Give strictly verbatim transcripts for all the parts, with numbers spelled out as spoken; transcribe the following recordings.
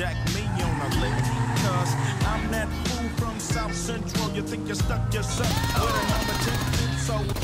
jack me on a lick. Cause I'm that fool from South Central. You think you stuck yourself with another ten, so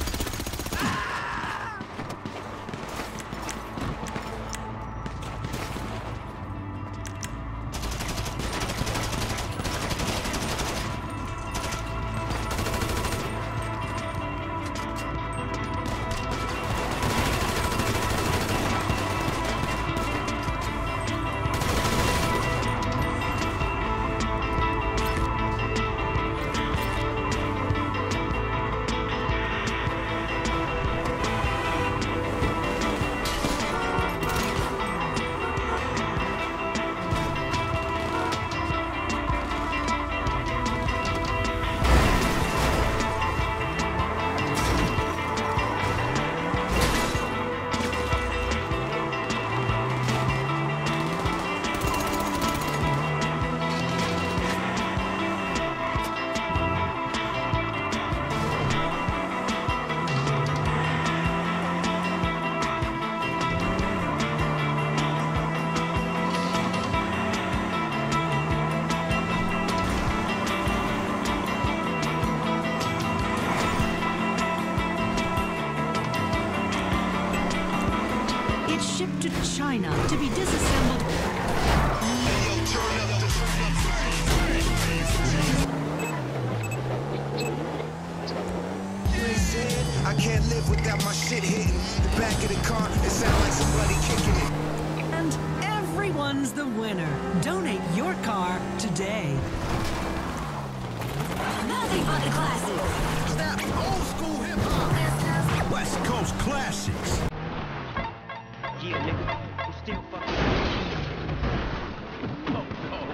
to China to be disassembled. I can't live without my shit hitting the back of the car. It sounds like somebody kicking it. And everyone's the winner. Donate your car today. Nothing but the classics. That old school hip hop. West Coast classics. Yeah, nigga, I'm still fucking. Oh, oh.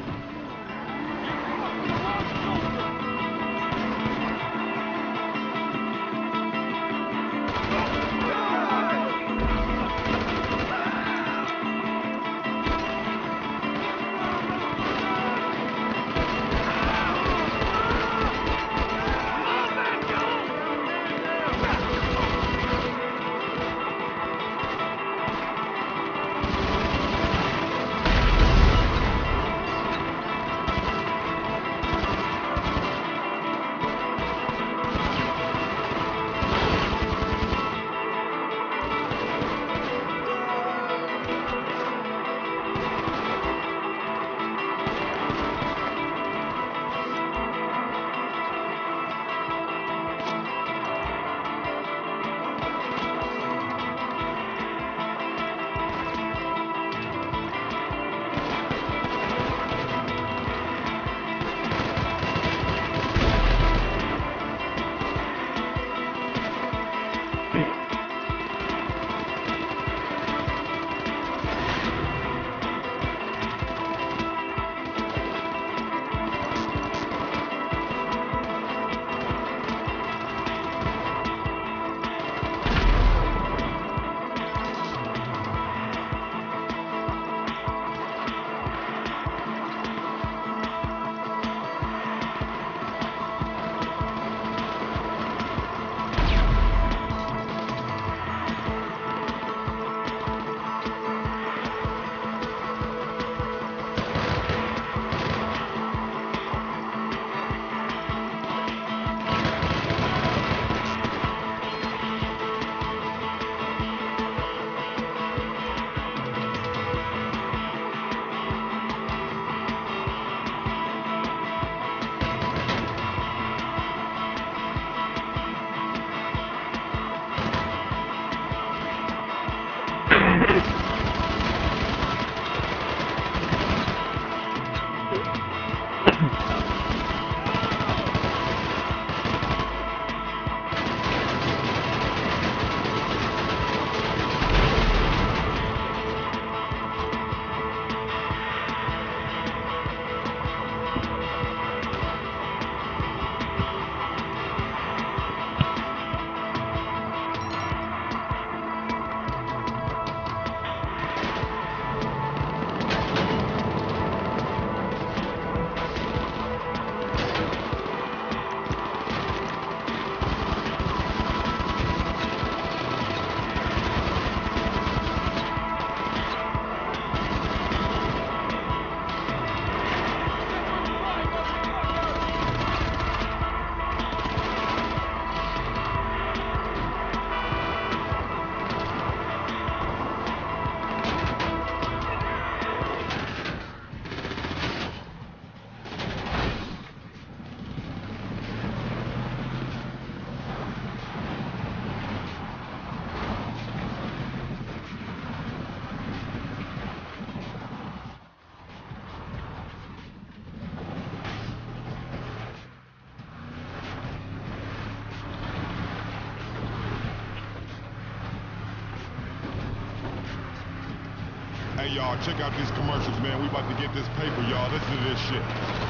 Hey, y'all, check out these commercials, man. We about to get this paper, y'all. Listen to this shit.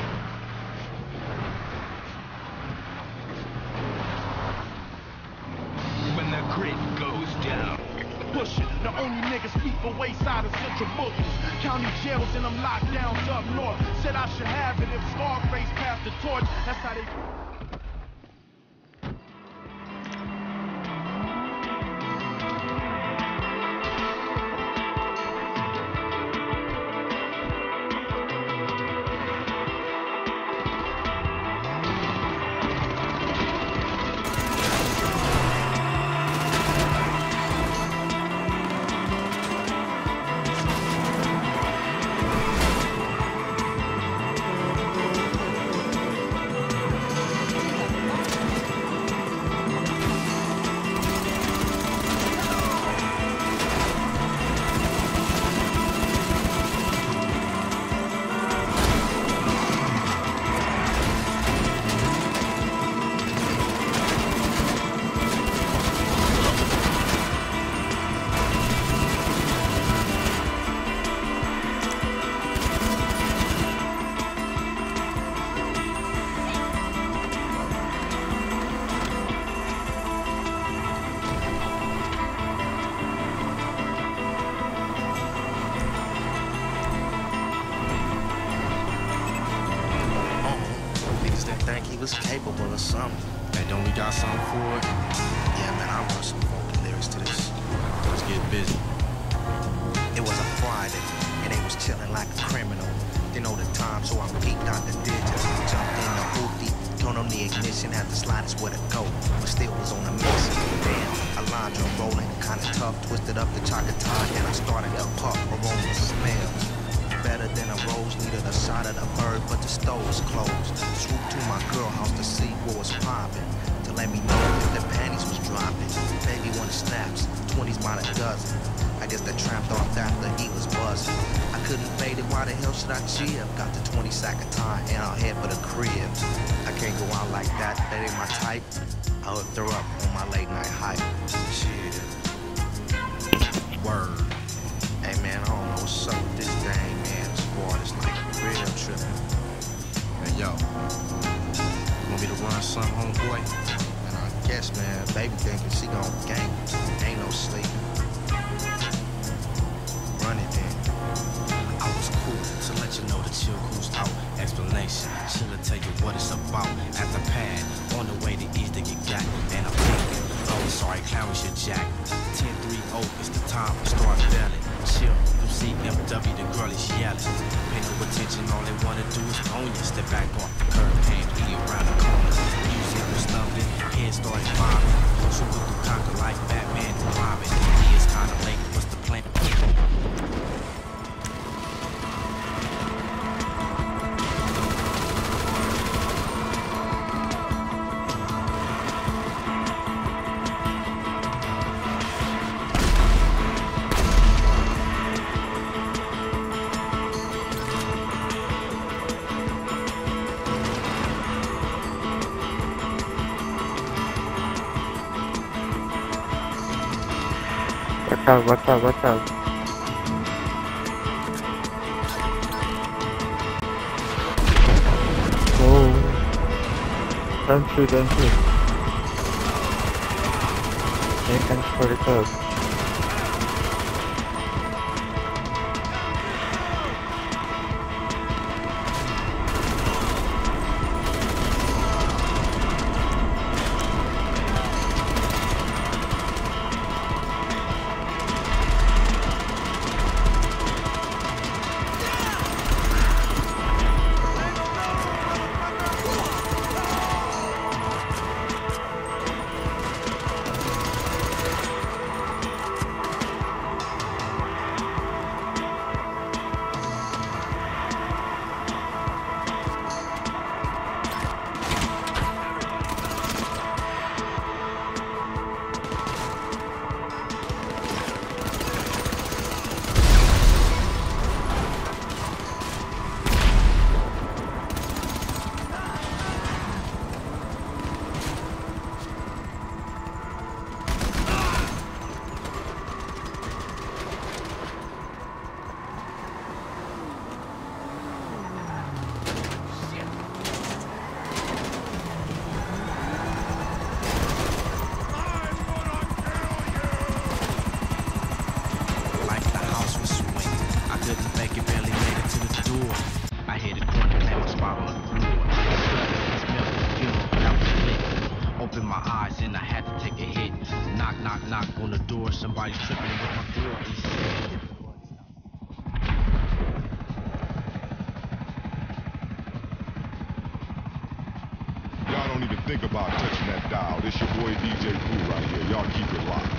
When the grid goes down. Pushing, the only niggas speak for wayside of central bookings. County jails and them lockdowns up north. Said I should have it if Scarface passed the torch. That's how they... Think he was capable of something. Hey, don't we got something for it? Yeah, man, I wrote some funky lyrics to this. Let's get busy. It was a Friday, and they was chilling like a criminal. Didn't know the time, so I peeked out the digits. Jumped in the hoopty, turned on the ignition, had the sliders where to go, but still was on a mission. Damn, a line drum rolling, kinda tough, twisted up the chocolate tie, and I started to puff, aroma smells. Better than a rose, needed a shot of the bird, but the store was closed. Swooped to my girl house to see what was poppin', to let me know if the panties was dropping. Baby wanted snaps, twenties by the dozen. I guess the tramp off after he was buzzing. I couldn't fade it, why the hell should I cheer? Got the twenty sack of time and I'll head for the crib. I can't go out like that, that ain't my type. I hooked her up on my late night hype. Shit. Word. Hey man, I don't know what's up with this thing, man. This boy is like real tripping. Hey yo, you want me to run something, homeboy? And I guess, man, baby thinking she gon' gang. Ain't no sleeping. Run it then. I was cool to let you know the chill cruise out. Explanation, chill'll tell you what it's about. At the pad, on the way to east to get got. And I'm thinking, oh sorry, clown was your jack. ten three oh, it's the time to start belling. Chill, you see M W, the girl is yelling. Pay no attention, all they wanna do is own you. Step back off the curb, can't be around the corner. Music was stumbling, head started bobbing. Super through conquer like Batman and Robin. He is kinda late, what's the plan? Watch out, watch out, watch out. Oh. Don't shoot, don't shoot. Hey, thanks for the code. then I had to take a hit. Knock, knock, knock on the door. Somebody's tripping with my girl. He said, Y'all don't even think about touching that dial. This your boy D J Pooh right here. Y'all keep it locked.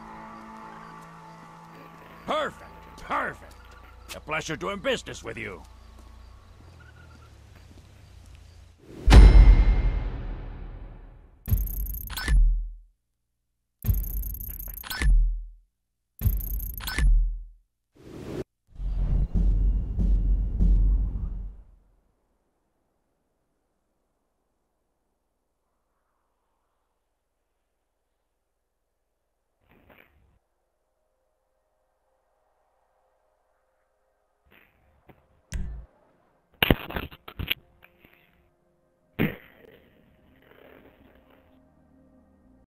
Perfect, perfect. A pleasure doing business with you.